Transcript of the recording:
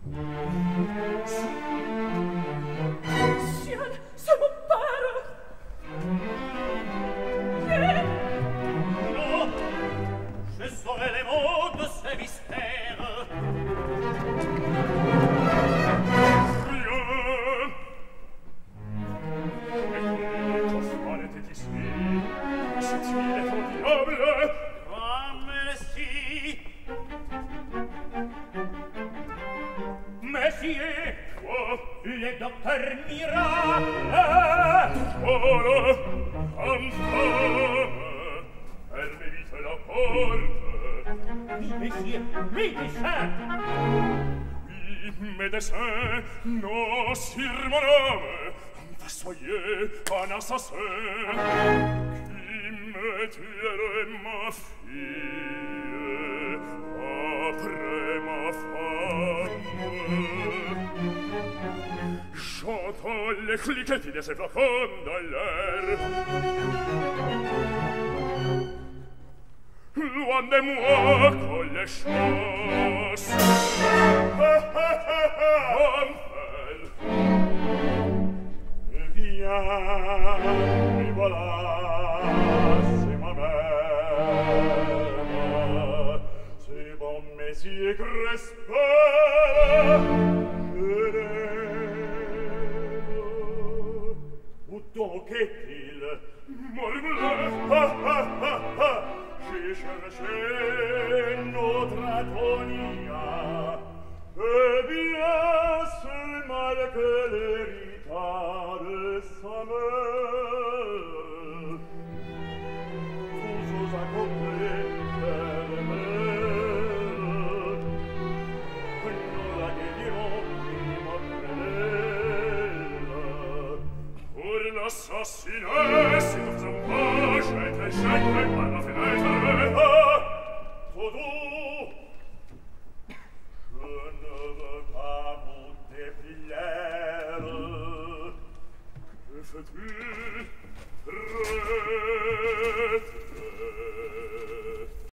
Ciel, c'est mon père! Non, je saurai les mots de ces mystères. Rien. Mais Joseph était ici. C'est-il être diable? Ah, merci. Monsieur, Quoi? le docteur miracle. Voilà, infâme. Fermez vite la porte. Oui, monsieur, médecin. Oui, médecin, non, sur mon âme. Soyez un assassin qui me tuerait ma fille après ma femme. J'entends les cliquetis de ces flacons dans l'air. Loin de moi qu'on les chasse. Enfer. Et voilà, c'est moi-même. C'est bon, messieurs Crespin. Je l'aime. Où donc est-il? Morbleu. J'ai cherché notre Antonia. Eh bien, c'est mal que l'héritage de sa mère. Tous accomplis de mère. Nous la guérirons, immortelle. Pour l'assassiner, si nous faisons pas, jette par la fenêtre. Tout doux. Je ne veux pas vous déplaire. Que fais-tu?